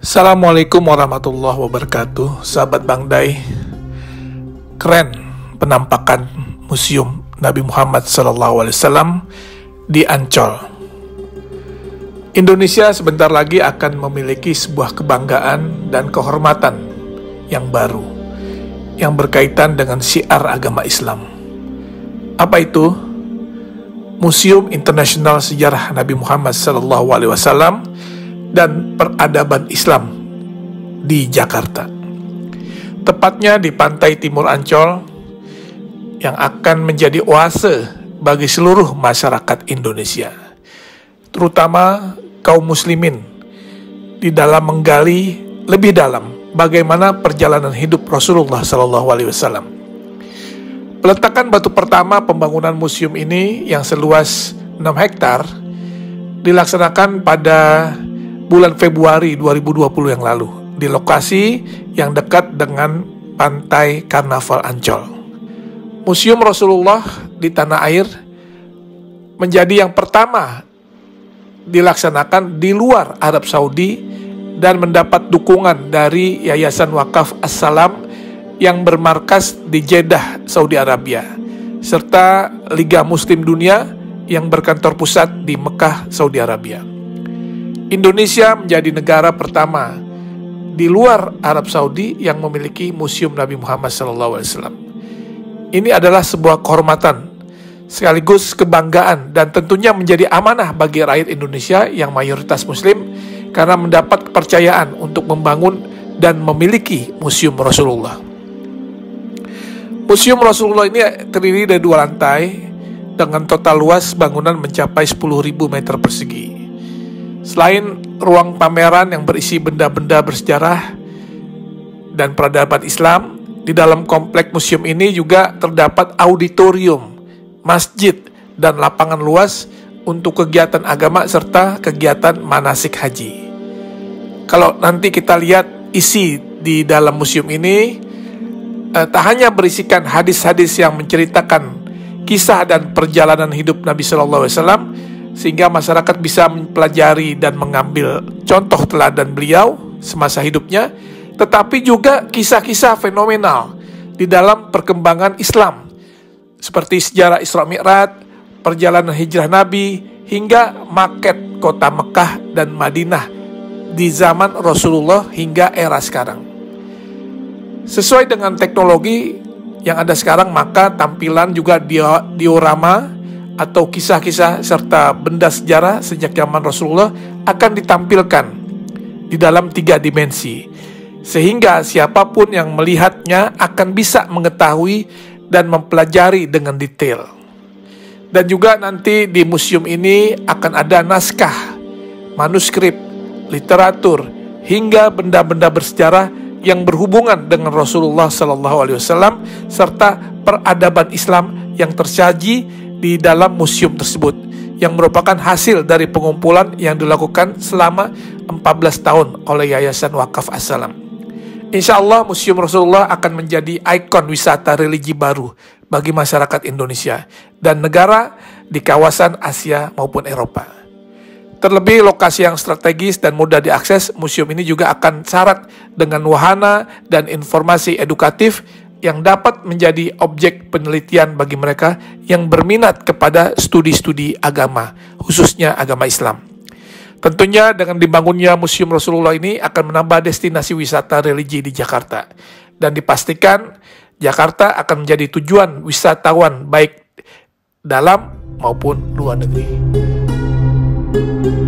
Assalamualaikum warahmatullahi wabarakatuh. Sahabat Bang Dai, keren penampakan Museum Nabi Muhammad SAW di Ancol. Indonesia sebentar lagi akan memiliki sebuah kebanggaan dan kehormatan yang baru yang berkaitan dengan syiar agama Islam. Apa itu? Museum Internasional Sejarah Nabi Muhammad SAW dan Peradaban Islam di Jakarta. Tepatnya di pantai timur Ancol yang akan menjadi oase bagi seluruh masyarakat Indonesia, terutama kaum muslimin, di dalam menggali lebih dalam bagaimana perjalanan hidup Rasulullah SAW. Peletakan batu pertama pembangunan museum ini yang seluas 6 hektar dilaksanakan pada bulan Februari 2020 yang lalu di lokasi yang dekat dengan pantai Karnaval Ancol. Museum Rasulullah di tanah air menjadi yang pertama dilaksanakan di luar Arab Saudi dan mendapat dukungan dari Yayasan Wakaf As-Salam yang bermarkas di Jeddah, Saudi Arabia, serta Liga Muslim Dunia yang berkantor pusat di Mekah, Saudi Arabia. Indonesia menjadi negara pertama di luar Arab Saudi yang memiliki Museum Nabi Muhammad SAW. Ini adalah sebuah kehormatan, sekaligus kebanggaan, dan tentunya menjadi amanah bagi rakyat Indonesia yang mayoritas Muslim karena mendapat kepercayaan untuk membangun dan memiliki Museum Rasulullah. Museum Rasulullah ini terdiri dari 2 lantai dengan total luas bangunan mencapai 10.000 meter persegi. Selain ruang pameran yang berisi benda-benda bersejarah dan peradaban Islam, di dalam komplek museum ini juga terdapat auditorium, masjid, dan lapangan luas untuk kegiatan agama serta kegiatan manasik haji. Kalau nanti kita lihat isi di dalam museum ini, tak hanya berisikan hadis-hadis yang menceritakan kisah dan perjalanan hidup Nabi SAW, sehingga masyarakat bisa mempelajari dan mengambil contoh teladan beliau semasa hidupnya, tetapi juga kisah-kisah fenomenal di dalam perkembangan Islam, seperti sejarah Isra Mi'raj, perjalanan hijrah Nabi, hingga maket kota Mekah dan Madinah di zaman Rasulullah hingga era sekarang. Sesuai dengan teknologi yang ada sekarang, maka tampilan juga diorama atau kisah-kisah serta benda sejarah sejak zaman Rasulullah akan ditampilkan di dalam 3 dimensi, sehingga siapapun yang melihatnya akan bisa mengetahui dan mempelajari dengan detail. Dan juga nanti di museum ini akan ada naskah, manuskrip, literatur, hingga benda-benda bersejarah yang berhubungan dengan Rasulullah SAW serta peradaban Islam yang tersaji di dalam museum tersebut, yang merupakan hasil dari pengumpulan yang dilakukan selama 14 tahun oleh Yayasan Wakaf As-Salam. Insya Allah Museum Rasulullah akan menjadi ikon wisata religi baru bagi masyarakat Indonesia dan negara di kawasan Asia maupun Eropa. Terlebih lokasi yang strategis dan mudah diakses, museum ini juga akan syarat dengan wahana dan informasi edukatif yang dapat menjadi objek penelitian bagi mereka yang berminat kepada studi-studi agama, khususnya agama Islam. Tentunya dengan dibangunnya Museum Rasulullah ini akan menambah destinasi wisata religi di Jakarta, dan dipastikan Jakarta akan menjadi tujuan wisatawan baik dalam maupun luar negeri.